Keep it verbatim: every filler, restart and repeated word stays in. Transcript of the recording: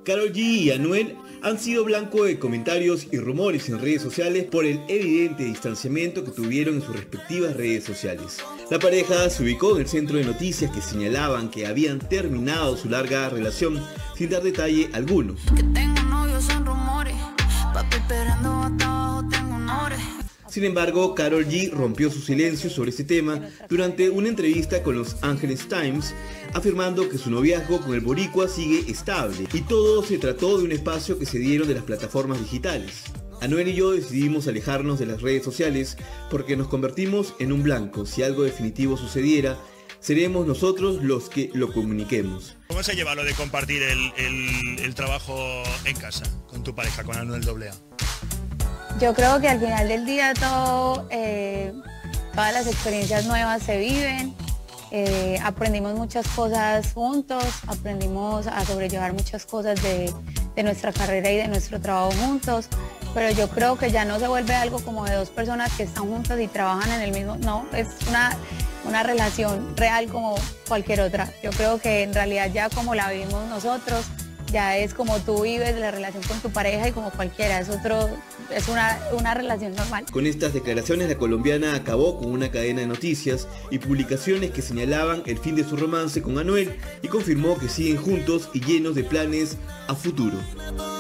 Karol G y Anuel han sido blanco de comentarios y rumores en redes sociales por el evidente distanciamiento que tuvieron en sus respectivas redes sociales. La pareja se ubicó en el centro de noticias que señalaban que habían terminado su larga relación sin dar detalle alguno. Que tengo novios son rumores, papi esperando hasta abajo tengo honores. Sin embargo, Karol G rompió su silencio sobre este tema durante una entrevista con Los Angeles Times, afirmando que su noviazgo con el boricua sigue estable y todo se trató de un espacio que se dieron de las plataformas digitales. Anuel y yo decidimos alejarnos de las redes sociales porque nos convertimos en un blanco. Si algo definitivo sucediera, seremos nosotros los que lo comuniquemos. ¿Cómo se lleva lo de compartir el, el, el trabajo en casa con tu pareja, con Anuel doble A? Yo creo que al final del día todo, eh, todas las experiencias nuevas se viven, eh, aprendimos muchas cosas juntos, aprendimos a sobrellevar muchas cosas de, de nuestra carrera y de nuestro trabajo juntos, pero yo creo que ya no se vuelve algo como de dos personas que están juntas y trabajan en el mismo, no, es una, una relación real como cualquier otra. Yo creo que en realidad ya como la vivimos nosotros, ya es como tú vives la relación con tu pareja y como cualquiera, es otro, es una, una relación normal. Con estas declaraciones la colombiana acabó con una cadena de noticias y publicaciones que señalaban el fin de su romance con Anuel y confirmó que siguen juntos y llenos de planes a futuro.